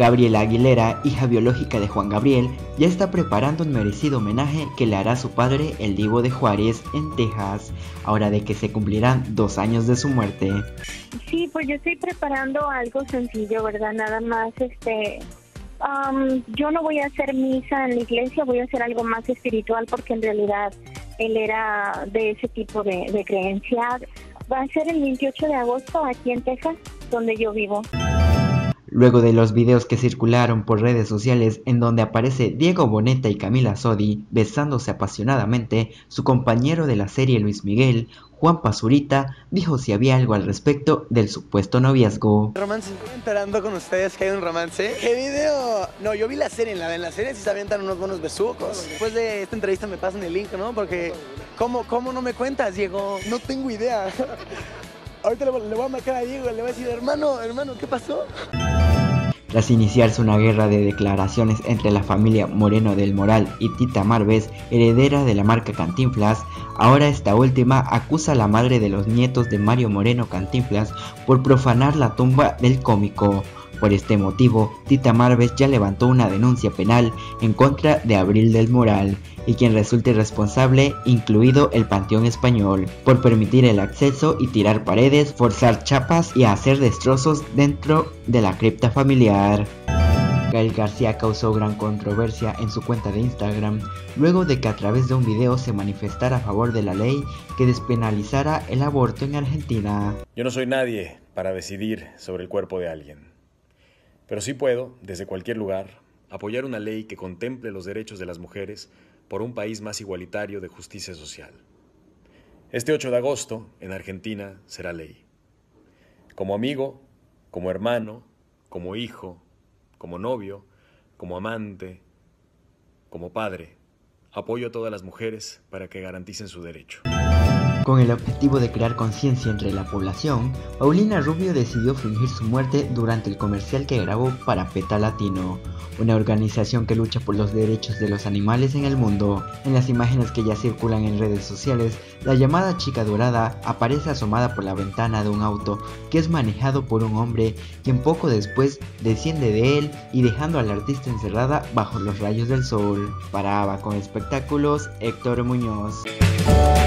Gabriela Aguilera, hija biológica de Juan Gabriel, ya está preparando un merecido homenaje que le hará a su padre, el Divo de Juárez, en Texas, ahora de que se cumplirán 2 años de su muerte. Sí, pues yo estoy preparando algo sencillo, ¿verdad? Nada más, yo no voy a hacer misa en la iglesia, voy a hacer algo más espiritual porque en realidad él era de ese tipo de creencia. Va a ser el 28 de agosto aquí en Texas, donde yo vivo. Luego de los videos que circularon por redes sociales en donde aparece Diego Boneta y Camila Sodi besándose apasionadamente, su compañero de la serie Luis Miguel, Juan Pazurita, dijo si había algo al respecto del supuesto noviazgo. Romance, estoy enterando con ustedes que hay un romance. ¿Qué video? No, yo vi la serie, en la serie sí se avientan unos buenos besucos. Después de esta entrevista me pasan el link, ¿no? Porque, ¿cómo no me cuentas, Diego? No tengo idea. Ahorita le voy a marcar a Diego, le voy a decir, hermano, ¿qué pasó? Tras iniciarse una guerra de declaraciones entre la familia Moreno del Moral y Tita Marves, heredera de la marca Cantinflas, ahora esta última acusa a la madre de los nietos de Mario Moreno Cantinflas por profanar la tumba del cómico. Por este motivo, Tita Marves ya levantó una denuncia penal en contra de Abril del Moral y quien resulte responsable, incluido el Panteón Español, por permitir el acceso y tirar paredes, forzar chapas y hacer destrozos dentro de la cripta familiar. Gael García causó gran controversia en su cuenta de Instagram luego de que a través de un video se manifestara a favor de la ley que despenalizara el aborto en Argentina. Yo no soy nadie para decidir sobre el cuerpo de alguien. Pero sí puedo, desde cualquier lugar, apoyar una ley que contemple los derechos de las mujeres por un país más igualitario de justicia social. Este 8 de agosto, en Argentina, será ley. Como amigo, como hermano, como hijo, como novio, como amante, como padre, apoyo a todas las mujeres para que garanticen su derecho. Con el objetivo de crear conciencia entre la población, Paulina Rubio decidió fingir su muerte durante el comercial que grabó para PETA Latino, una organización que lucha por los derechos de los animales en el mundo. En las imágenes que ya circulan en redes sociales, la llamada chica dorada aparece asomada por la ventana de un auto que es manejado por un hombre, quien poco después desciende de él y dejando a la artista encerrada bajo los rayos del sol. Para ABA con Espectáculos, Héctor Muñoz.